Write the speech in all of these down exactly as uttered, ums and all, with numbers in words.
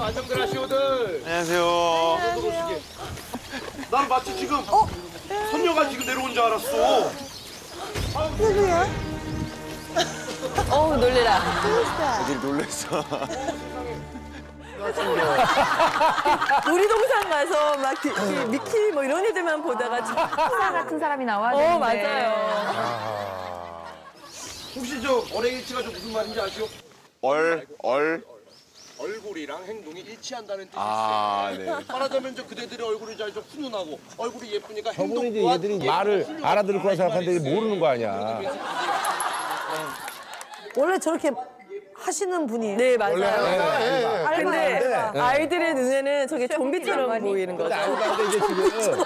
안녕들 하시오들. 안녕하세요. 안녕하세요. 난 마치 지금 어? 선녀가 지금 내려온 줄 알았어. 누구야? 어우 놀래라. 애들이 놀랬어. 우리 동상 가서 막 기, 기, 미키 뭐 이런 애들만 보다가 스타 같은 사람이 나와야 어 되는데. 맞아요. 혹시 저 어레이치가 저 무슨 말인지 아시오? 얼, 얼. 얼굴이랑 행동이 일치한다는 뜻이 아, 있어요. 네. 말하자면 저 그대들의 얼굴이 잘 좀 훈훈하고 얼굴이 예쁘니까 행동 저분이 이제 얘들이 말을 알아들을 거라 생각하는데 모르는 거 아니야. 원래 저렇게 하시는 분이에요. 네 맞아요. 네. 근데 알바. 아이들의 눈에는 저게 좀비처럼 보이는 거죠. 알고 봤는데 이제 지금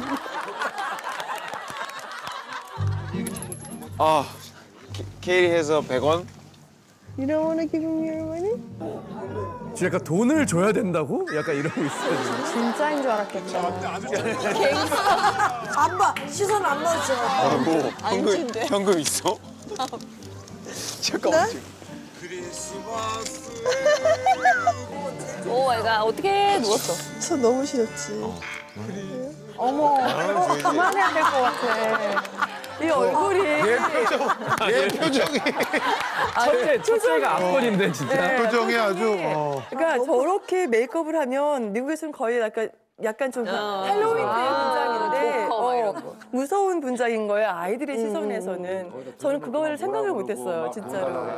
아, 케일이 해서 백 원? You don't wanna give me your money? 지금 약간 돈을 줘야 된다고? 약간 이러고 있어요. 지금. 진짜인 줄 알았겠다. 안 봐. 시선 안 맞죠. 아이고, 현금, 현금 있어? 잠깐만. 오 애가 어떻게 누웠어? 저 너무 싫었지. 어머, 그만해야 될 것 같아. 이 얼굴이 얘 표정이. 첫째, 첫째가 압권인데 진짜. 표정이 아주 어. 그러니까 저렇게 메이크업을 하면 미국에서는 거의 약간 약간 좀 할로윈 때 분장인데 조커 막 이런 어, 무서운 분장인 거예요. 아이들의 시선에서는. 저는 그걸 생각을 못했어요, 진짜로.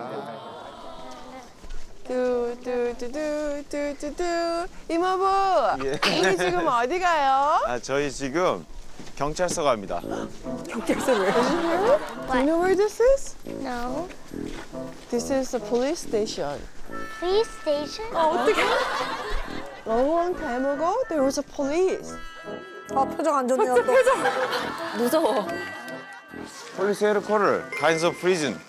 뚜뚜뚜뚜뚜뚜뚜 이모부 예. 우리 지금 어디 가요? 아, 저희 지금 경찰서 갑니다. 경찰서 왜? Do you know where this is? No. This is the police station. Police station? Long long time ago there was a police. 아 표정 안 좋네요. 또. 무서워. 폴리스 헤드쿼터, 카인스 오브 프리즌.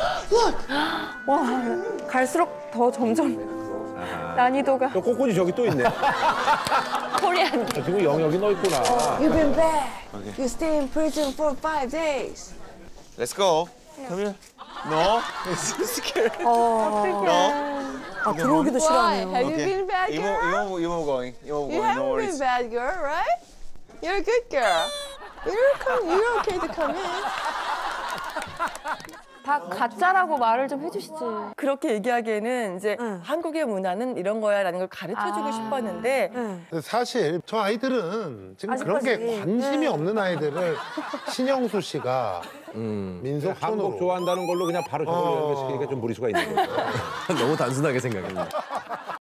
와, 갈수록 더 점점 난이도가. 저 꼬꼬지 저기 또 있네. 코리안. 아, 지금 영역이 너 있구나. You've been bad. You stay in prison for five days. Let's go. Come here. No. It's scared. No. 아 들어오기도 Why? 싫어하네요. Have you been bad 이모, girl? 이모, 이모 going. 이모 You going. No haven't been worries. bad girl, right? You're a good girl. You're come. You're okay to come in. 다 가짜라고 말을 좀 해주시지. 그렇게 얘기하기에는 이제 응. 한국의 문화는 이런 거야라는 걸 가르쳐주고 아. 싶었는데 응. 근데 사실 저 아이들은 지금 그런 게 아직까지. 관심이 없는 아이들을 신영수 씨가 민속 한국 촌으로 좋아한다는 걸로 그냥 바로 저걸로 어. 연결시키니까 좀 무리수가 있는 거죠. 너무 단순하게 생각했네.